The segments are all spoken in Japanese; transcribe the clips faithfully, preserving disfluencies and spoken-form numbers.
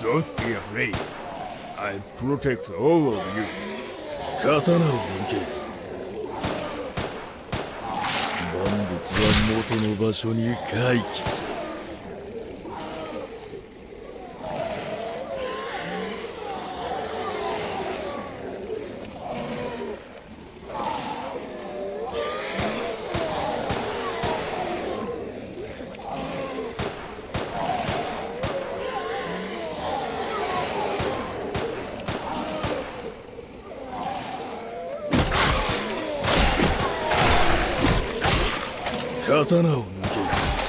Don't be afraid. I'll protect all of you. 刀を抜け。万物は元の場所に回帰する。刀を抜け。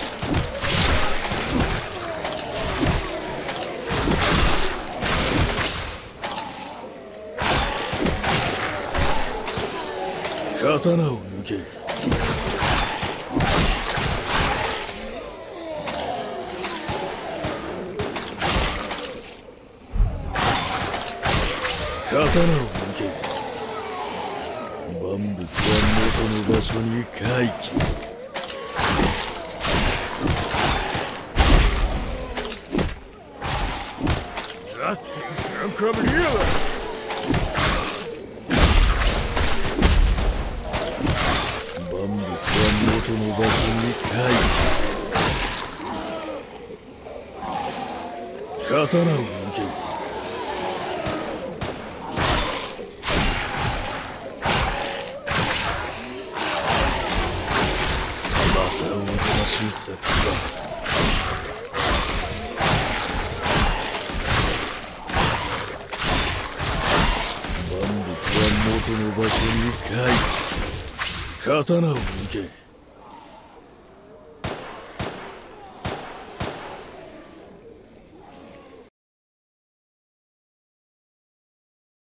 刀を抜け。刀を抜け。万物は元の場所に回帰する。 Nothing can come nearer. 万物は元の場所に回帰。刀を抜け。またおとなしい先だ。元の場所に帰り、刀を抜け。